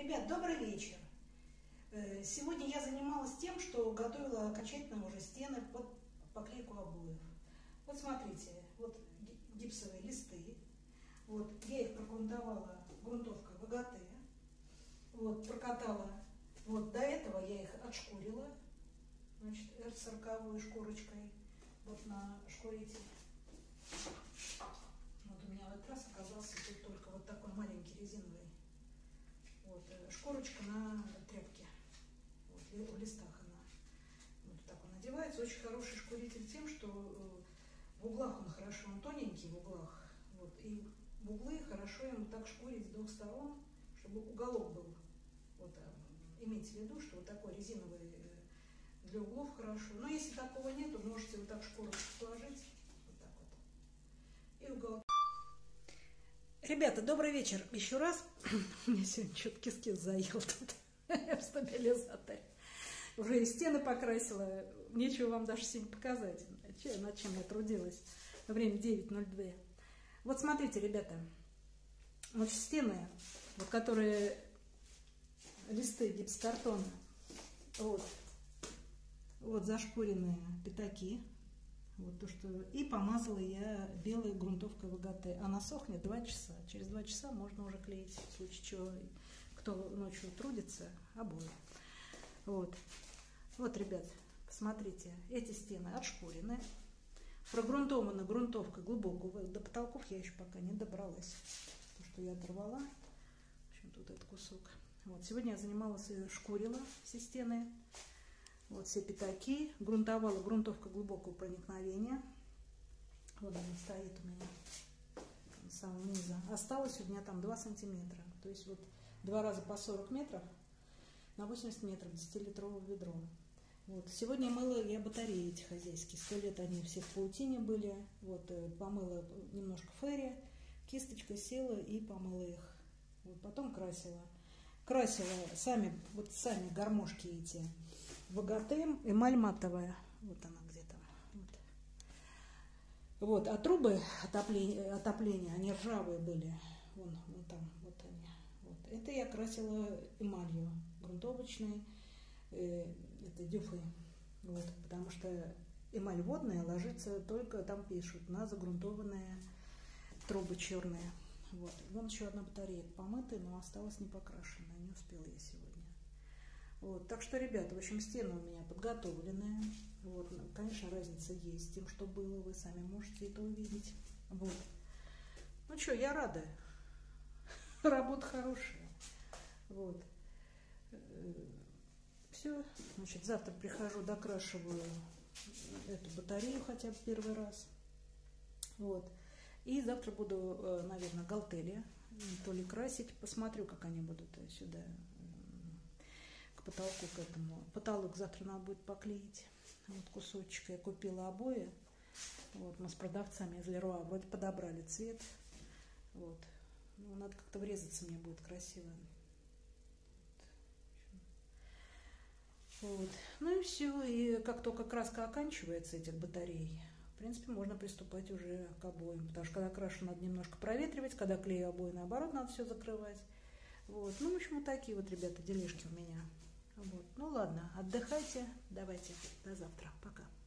Ребят, добрый вечер. Сегодня я занималась тем, что готовила окончательно уже стены под поклейку обоев. Вот смотрите, вот гипсовые листы. Вот я их прогрунтовала грунтовкой ВГТ. Вот прокатала. Вот до этого я их отшкурила. Значит, R40 шкурочкой. Вот на шкуритель. Вот у меня в этот раз оказался тут только вот такой маленький резиновый. Вот, шкурочка на тряпке. Вот, в листах она. Вот так он надевается. Очень хороший шкуритель тем, что в углах он хорошо, он тоненький в углах. Вот, и в углы хорошо ему так шкурить с двух сторон, чтобы уголок был. Вот, имейте в виду, что вот такой резиновый для углов хорошо. Но если такого нет, то можете вот так шкурочку сложить. Вот так вот. И уголок. Ребята, добрый вечер еще раз. Меня сегодня что-то кис-кис заел тут в стабилизаторе. Уже и стены покрасила. Нечего вам даже сегодня показать, над чем я трудилась. Время 9:02. Вот смотрите, ребята. Вот стены, вот которые листы гипсокартона. Вот зашкуренные пятаки. Вот то, что... И помазала я белой грунтовкой ВГТ. Она сохнет 2 часа. Через 2 часа можно уже клеить, в случае чего, кто ночью трудится, обои. Вот. Вот, ребят, посмотрите. Эти стены отшкурены. Прогрунтована грунтовкой глубокого. До потолков я еще пока не добралась. То, что я оторвала. В общем, тут этот кусок. Вот. Сегодня я занималась и шкурила все стены. Вот все пятаки, грунтовала грунтовка глубокого проникновения. Вот она стоит у меня с самого низа. Осталось у меня там 2 сантиметра. То есть вот 2 раза по 40 метров на 80 метров 10-литровое ведро. Вот. Сегодня мыла я батареи эти хозяйские. 100 лет они все в паутине были. Вот, помыла немножко ферри, кисточкой села и помыла их. Вот, потом красила. Красила сами гармошки эти. ВГТ, эмаль матовая. Вот она где там. Вот. А трубы отопления, они ржавые были. Вон там, вот они. Вот. Это я красила эмалью грунтовочной, это дюфой. Вот. Потому что эмаль водная ложится только, там пишут, на загрунтованные трубы черные. Вот. Вон еще одна батарея помытая, но осталась не покрашенная. Не успела я сегодня. Вот, так что, ребята, в общем, стены у меня подготовленные. Вот, конечно, разница есть с тем, что было, вы сами можете это увидеть. Вот. Ну что, я рада. Работа хорошая. Вот. Все. Значит, завтра прихожу, докрашиваю эту батарею хотя бы первый раз. Вот. И завтра буду, наверное, галтели то ли красить. Посмотрю, как они будут сюда к потолку, к этому. Потолок завтра надо будет поклеить. Вот кусочек я купила обои. Вот, мы с продавцами из Леруа вроде подобрали цвет. Вот. Ну, надо как-то врезаться, мне будет красиво. Вот. Ну и все. И как только краска оканчивается этих батарей, в принципе, можно приступать уже к обоям. Потому что когда крашу, надо немножко проветривать, когда клею обои, наоборот, надо все закрывать. Вот. Ну, в общем, вот такие вот, ребята, делишки у меня. Вот. Ну ладно, отдыхайте, давайте, до завтра, пока.